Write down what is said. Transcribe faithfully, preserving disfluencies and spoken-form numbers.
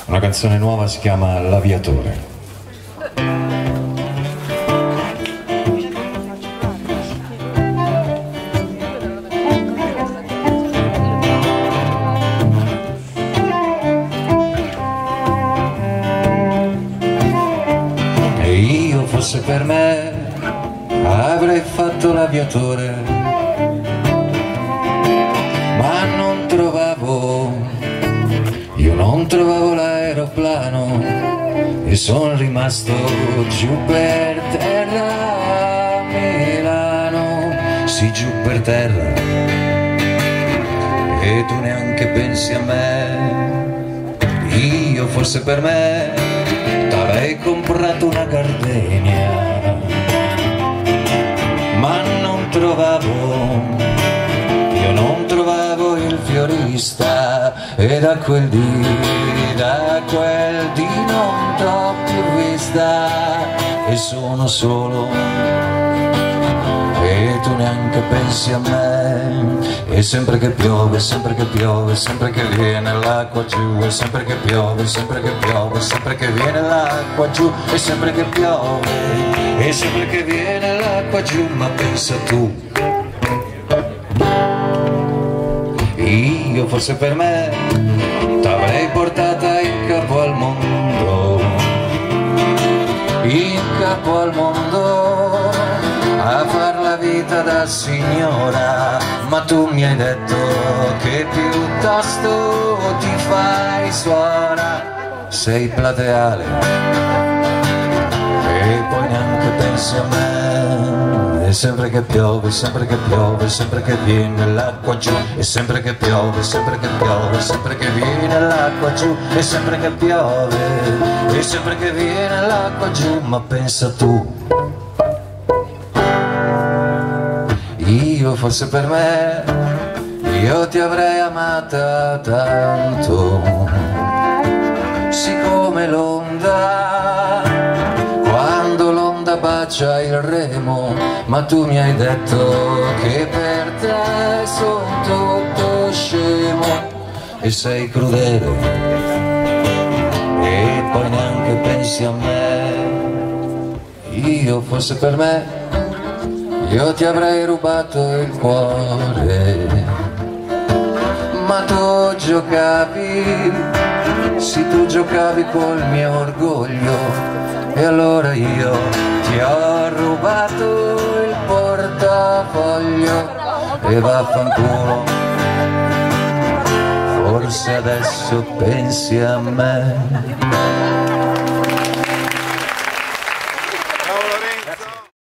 Una canzone nuova si chiama L'Aviatore. E io fosse per me avrei fatto l'aviatore, ma non trovavo, io non trovavo l'aeroplano e sono rimasto giù per terra a Milano, sì, giù per terra. E tu neanche pensi a me, io forse per me t'avrei comprato una gardenia, ma non trovavo, io non trovavo il fiorista, e da quel dì, da quel dì non t'ho più vista, e sono solo, e tu neanche pensi a me. E sempre che piove, sempre che piove, sempre che viene l'acqua giù, e sempre che piove, sempre che piove, sempre che viene l'acqua giù, e sempre che piove, e sempre che viene l'acqua giù, ma pensa tu, io forse per me t'avrei portata in capo al mondo, in capo al mondo, a far la vita da signora, ma tu mi hai detto che piuttosto ti fai suora, sei plateale e poi neanche pensi a me. E sempre che piove, sempre che piove, sempre che viene l'acqua giù, e sempre che piove, sempre che piove, sempre che viene l'acqua giù, e sempre che piove, e sempre che viene l'acqua giù, ma pensa tu, io forse per me, io ti avrei amata tanto, siccome l'onda, quando l'onda bacia il remo, ma tu mi hai detto che per te sono tutto scemo, e sei crudele, e poi neanche pensi a me, io forse per me, io ti avrei rubato il cuore, ma tu giocavi, sì, tu giocavi col mio orgoglio, e allora io ti ho rubato il portafoglio, e vaffanculo, forse adesso pensi a me.